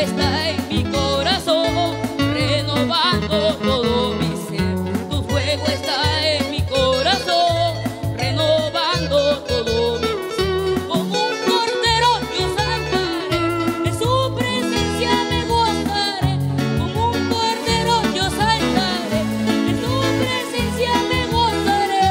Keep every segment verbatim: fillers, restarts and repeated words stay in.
está en mi corazón, renovando todo mi ser. Tu fuego está en mi corazón, renovando todo mi ser. Como un cordero yo saltaré, en su presencia me gozaré. Como un cordero yo saltaré, en su presencia me gozaré.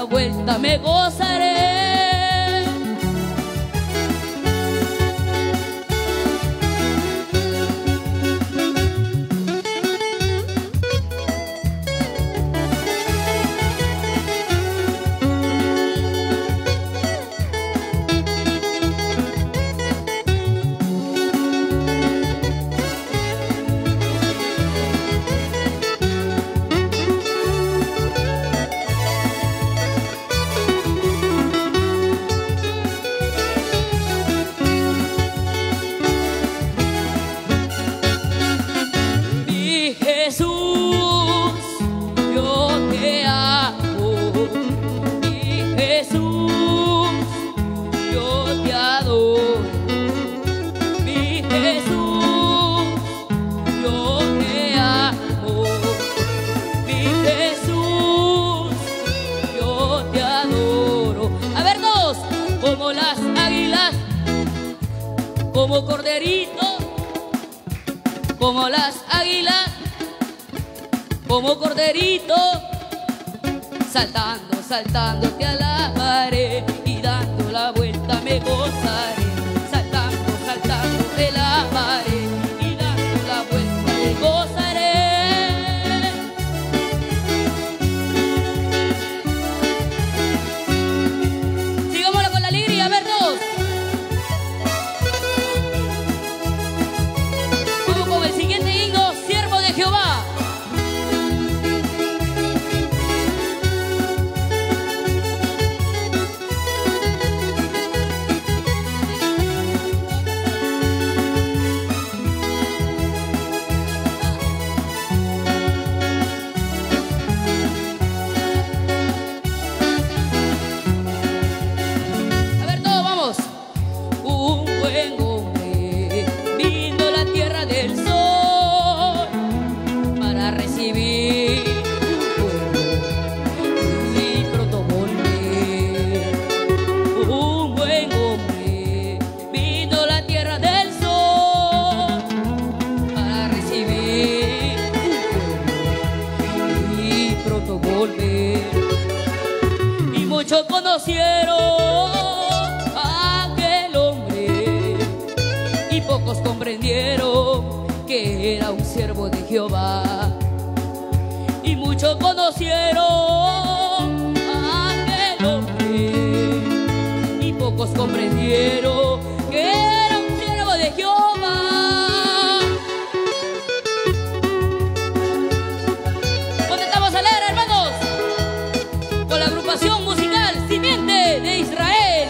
vuelta me gozaré. Como corderito, como las águilas, como corderito, saltando, saltando te alabaré y dando la vuelta me gozaré. Saltando, saltando te alabaré y dando la vuelta me gozaré. Sigámoslo con la alegría, a ver todos. Jehová. A ver, todos vamos. Un buen hombre vino a la tierra del sol recibir un pueblo y pronto volver. Un buen hombre vino a la tierra del sol para recibir un pueblo y pronto volver. Y muchos conocieron a aquel hombre y pocos comprendieron que era un siervo de Jehová. Y muchos conocieron a aquel hombre y pocos comprendieron que era un siervo de Jehová. ¿Dónde estamos alegres, hermanos? Con la agrupación musical Simiente de Israel.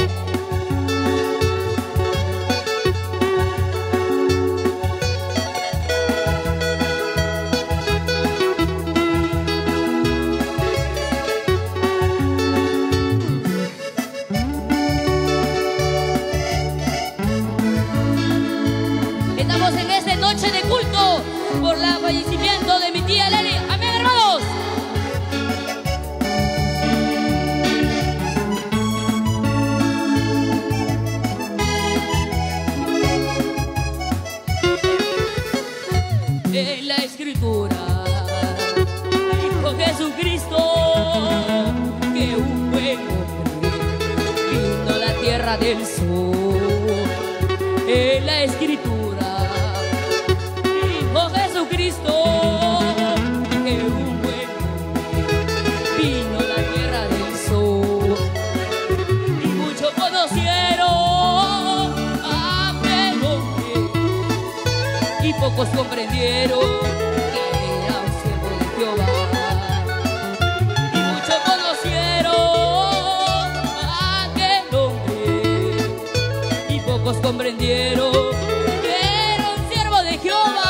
Noche de culto por el fallecimiento de mi tía Leli. Amén, hermanos. En la escritura dijo Jesucristo que un buen hombre vino a la tierra del sol. En la escritura Jesucristo que un buen vino a la tierra del sol. Y muchos conocieron a aquel hombre y pocos comprendieron que era un siervo de Jehová. Y muchos conocieron a aquel hombre y pocos comprendieron que era un siervo de Jehová.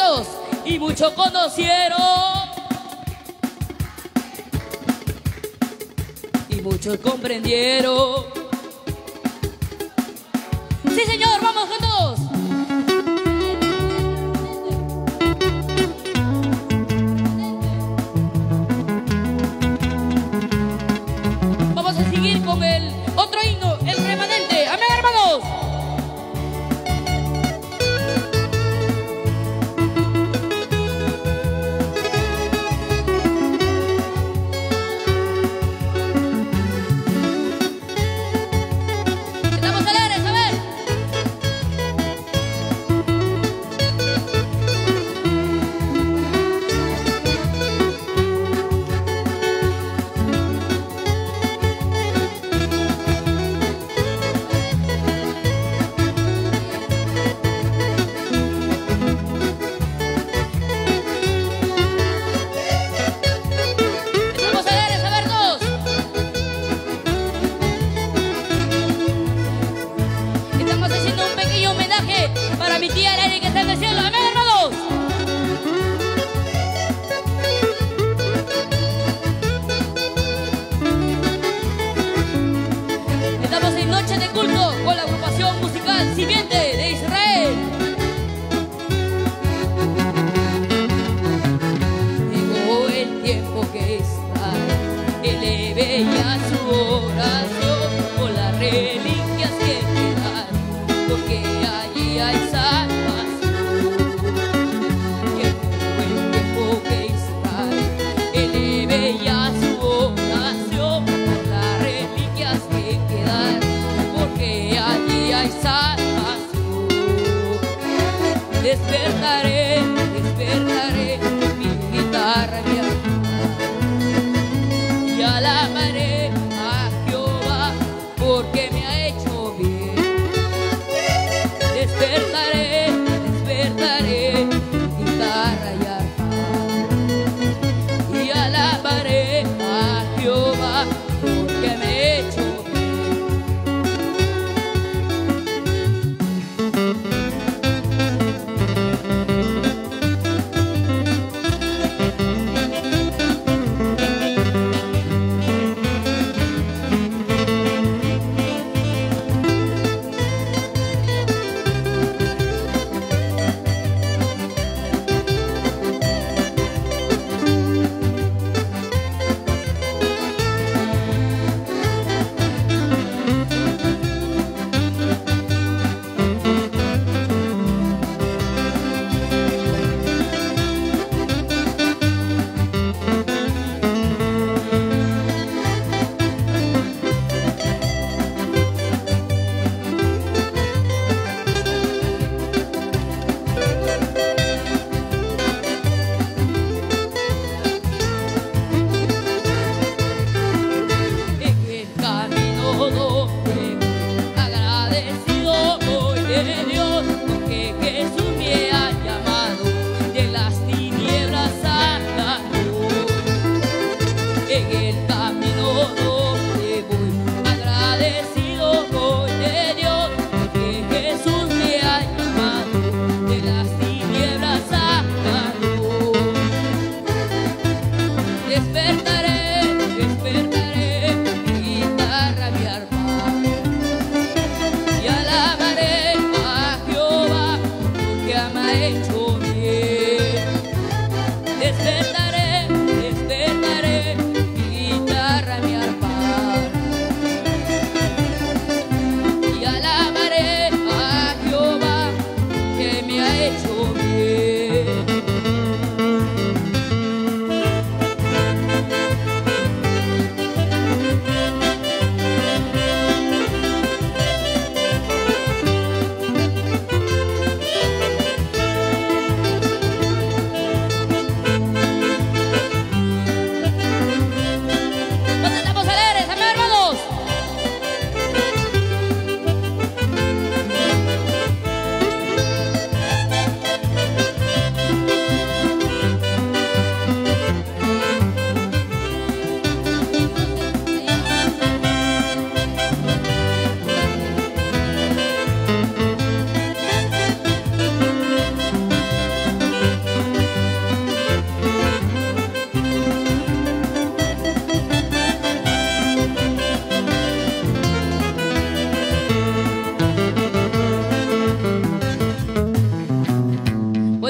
juntos. Y muchos conocieron. Y muchos comprendieron. Sí, señor, vamos juntos. Vamos a seguir con el otro himno, el remanente. Amén, hermanos. Estamos alegres, a ver.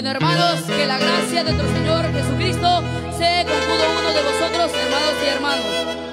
Bueno, hermanos, que la gracia de nuestro Señor Jesucristo sea con cada uno de vosotros, hermanos y hermanos.